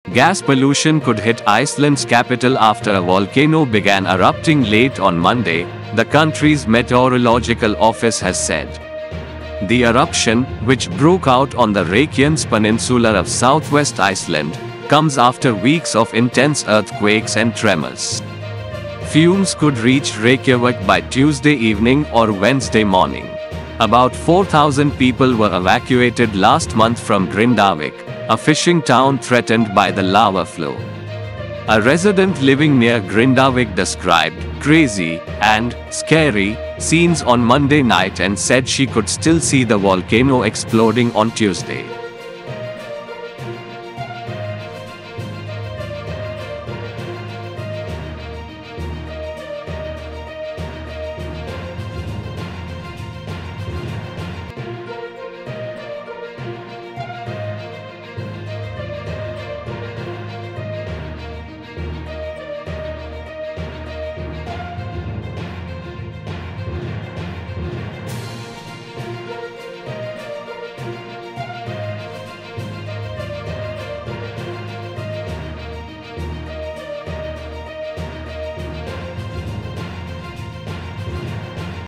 Gas pollution could hit Iceland's capital after a volcano began erupting late on Monday, the country's meteorological office has said. The eruption, which broke out on the Reykjanes peninsula of southwest Iceland, comes after weeks of intense earthquakes and tremors. Fumes could reach Reykjavik by Tuesday evening or Wednesday morning. About 4,000 people were evacuated last month from Grindavik, a fishing town threatened by the lava flow. A resident living near Grindavik described crazy and scary scenes on Monday night and said she could still see the volcano exploding on Tuesday.